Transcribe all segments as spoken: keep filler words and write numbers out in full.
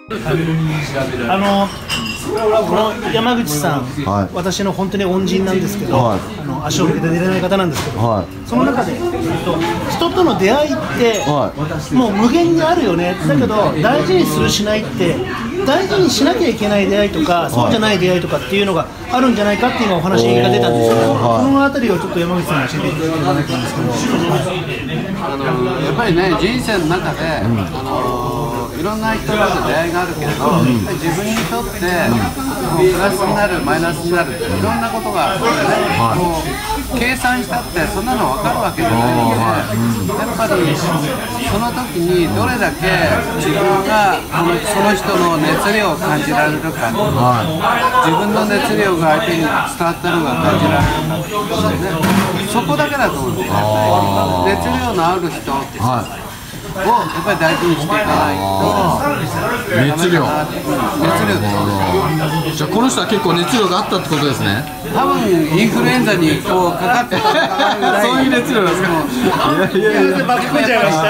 あのこの山口さん、はい、私の本当に恩人なんですけど、はい、あの足を向けて出れない方なんですけど、はい、その中で、えっと、人との出会いって、はい、もう無限にあるよね、だけど大事にするしないって大事にしなきゃいけない出会いとか、はい、そうじゃない出会いとかっていうのがあるんじゃないかっていうお話が出たんですけど、はい、そのあたりをちょっと山口さんに教えていただきたいんですけど、 あのやっぱりね、人生の中で、うん、あのいろんな人との出会いがあるけれど、うん、自分にとって、うん、プラスになる、マイナスになるっていろんなことがあってね、はい、もう計算したってそんなの分かるわけじゃないので、やっぱりその時にどれだけ自分がその人の熱量を感じられるか、はい、自分の熱量が相手に伝わったのが感じられるかってね、そこだけだと思うんですよ。熱量のある人、はい、をやっぱり大事にしていかないと。 熱量、熱量です。じゃあこの人は結構熱量があったってことですね。 多分インフルエンザにこうかかってたそういう熱量なんですか。いやいやいや、 バックちゃいました。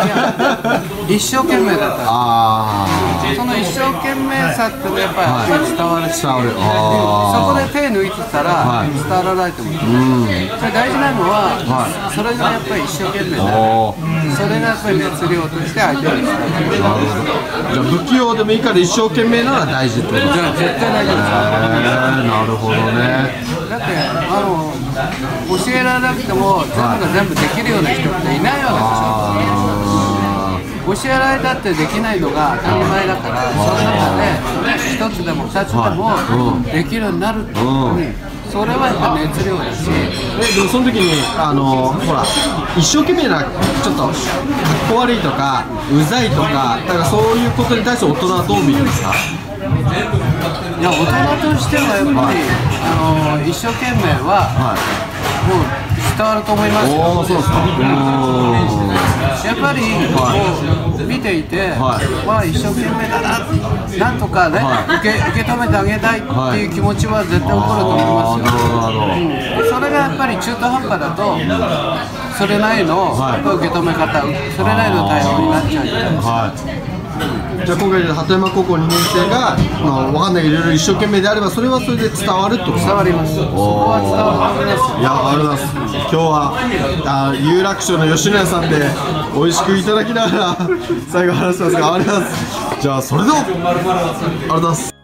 一生懸命だった。ああ。その一生懸命さってやっぱり伝わるし、伝わる。そこで手抜いてたら伝わらないと思う。それ大事なのは、それがやっぱり一生懸命だ。それがやっぱり熱量として相手に伝わる。 じゃあ不器用でもいいから一生懸命なのは大事ってことですか。 絶対大事です。 なるほどね。 だってあの教えられなくても全部が全部できるような人っていないわけでしょ。教えられたってできないのが当たり前だから、その中で一つでも二つでもできるようになるって、それはやっぱ熱量だし。 えでもその時にあのほら一生懸命なちょっとかっこ悪いとかうざいとか、だからそういうことに対して大人はどう見るんですか。 いや、大人としてはやっぱり、はい、あの一生懸命は、はい、もう伝わると思いますよ。 おー、そうですか。 やっぱり、はい、こう見ていて、はい、まあ一生懸命だな、なんとかね、はい、受け受け止めてあげたいっていう気持ちは絶対起こると思いますよ。うん、それがやっぱり中途半端だと、それなりの、はい、受け止め方、それなりの対応になっちゃうじゃないですか。 じゃあ今回鳩山高校にねん生が、まあ、分かんないけどいろいろ一生懸命であればそれはそれで伝わるってこと。 伝わります。そこは伝わると思います。 いや、ありがとうございます。今日はあ有楽町の吉野家さんで美味しくいただきながら最後話してますが、ありがとうございます。じゃあそれではありがとうございます。